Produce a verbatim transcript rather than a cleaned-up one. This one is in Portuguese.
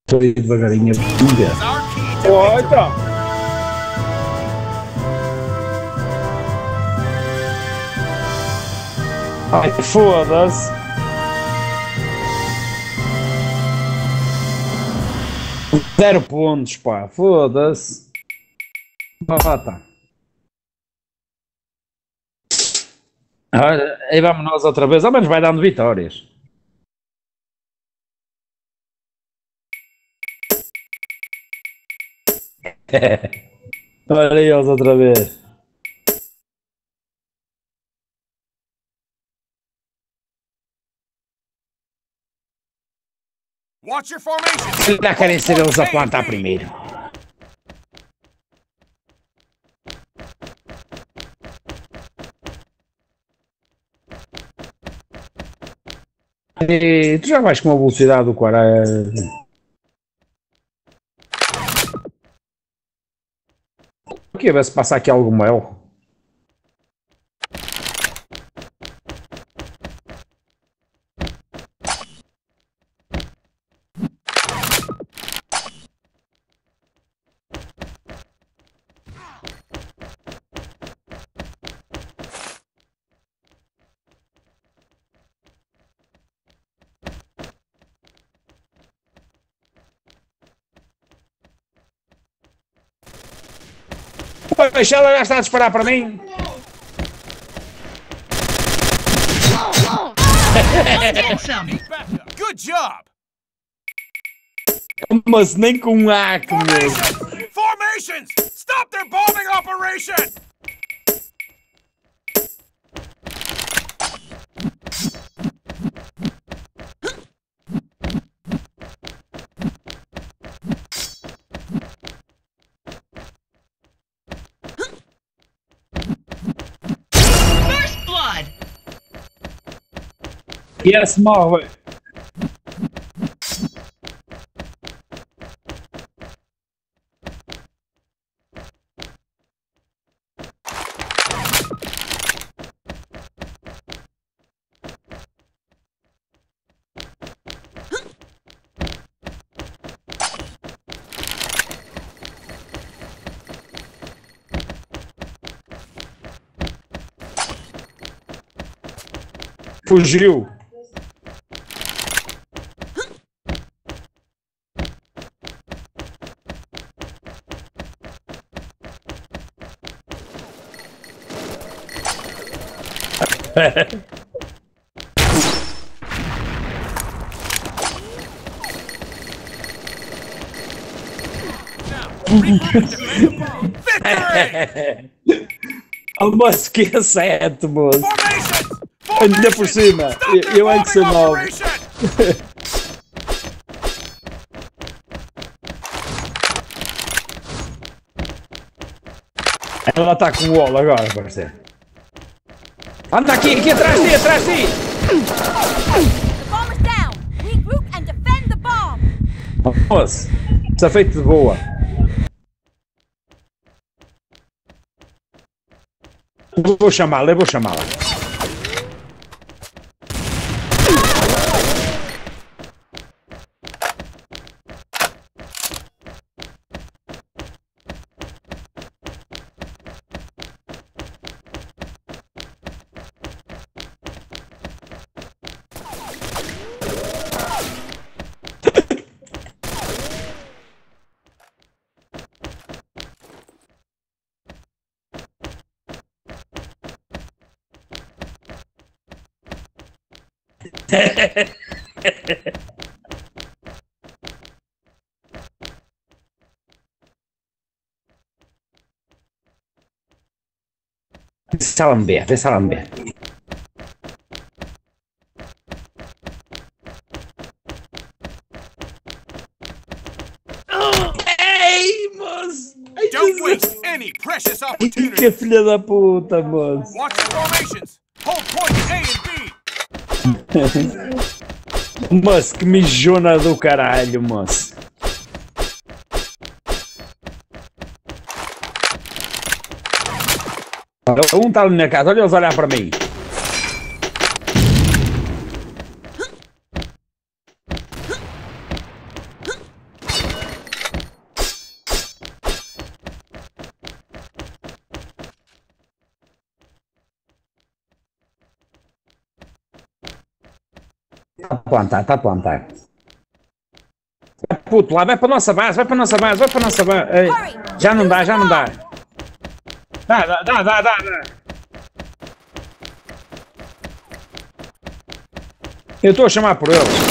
Estou aí devagarinho a ver. Oh, então. Ai, foda-se. Zero pontos, pá. Foda-se. Ah, tá. Olha, aí vamos nós outra vez. Ao menos vai dando vitórias. Olha eles outra vez. Watch your formation. Já querem ser eles a plantar primeiro. E tu já vais com uma velocidade do caralho. O que ver se passa aqui algum mel? Pois ela já está a disparar para mim. Good job. Mas nem com um hack mesmo. Formations! Stop their bombing operation! First blood. Yes, morre. Fugiu. Mas que acerto, moço. Ainda por cima, eu, eu é que sou novo. Ela está com o wall agora, parceiro. Anda aqui, aqui atrás de ti, atrás de ti! The bomb is down. Regroup and defend the bomb. Moço, está feito de boa. Eu vou chamá-la, eu vou chamá-la. Deixa-la-me ver, deixa-la-me ver. Ei, moço! Don't waste any precious opportunity. Que filha da puta, moço! Watch your formations. Hold points A and B. Moço, que mijona do caralho, moço! Um está ali na casa, olha eles olhar para mim. Está a plantar, está a plantar. Puto, lá, vai para a nossa base, vai para a nossa base, vai para a nossa base. Ei, já não dá, já não dá. Dá, dá, dá, dá, dá. dá. Eu estou a chamar por eles.